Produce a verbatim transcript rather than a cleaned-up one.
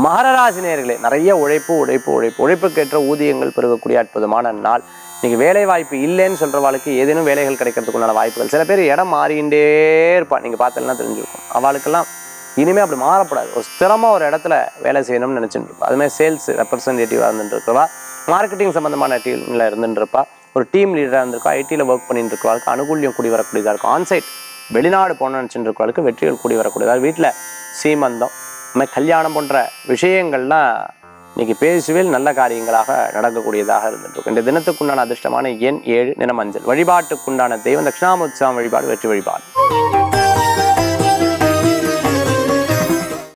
மகர நேயர்களே, நிறைய உழைப்பு உழைப்பு உழைப்பு உழைப்புக்கேற்ற ஊதியங்கள் பெருகக்கூடிய அற்புதமான நாள். இன்னைக்கு வேலை வாய்ப்பு இல்லைன்னு சொல்றவாளுக்கு ஏதேனும் வேலைகள் கிடைக்கிறதுக்குண்டான வாய்ப்புகள். சில பேர் இடம் மாறிண்டே இருப்பா, நீங்க பார்த்தீங்கன்னா தெரிஞ்சிருக்கும். அவளுக்கெல்லாம் இனிமே அப்படி மாறப்படாது. ஒரு ஸ்திரமா ஒரு இடத்துல வேலை செய்யணும்னு நினைச்சுட்டு இருப்பா. அதுமாதிரி சேல்ஸ் ரெப்ரஸன்டேட்டிவா இருந்துட்டு இருக்கவா, மார்க்கெட்டிங் சம்பந்தமான டீம்ல இருந்துட்டு இருப்பா, ஒரு டீம் லீடரா இருந்திருக்கா, ஐடியில் ஒர்க் பண்ணிட்டு இருக்கவாளுக்கு அனுகூல்யம் கூடி வரக்கூடியதாக இருக்கும். ஆன்சைட் வெளிநாடு போன நினச்சிட்டு இருக்கவாளுக்கு வெற்றிகள் கூடி வரக்கூடியதாக. வீட்டில் சீமந்தம், இந்த கல்யாணம் போன்ற விஷயங்கள்லாம் இன்னைக்கு பேசுவேல் நல்ல காரியங்களாக நடக்கக்கூடியதாக இருந்துட்டு இருக்கும். இந்த தினத்துக்குண்டான அதிர்ஷ்டமான எண் ஏழு, நிற மஞ்சள். வழிபாட்டுக்குண்டான தெய்வம் தட்சிணாமூர்த்தி சுவாமி வழிபாடு வெற்றி வழிபாடு.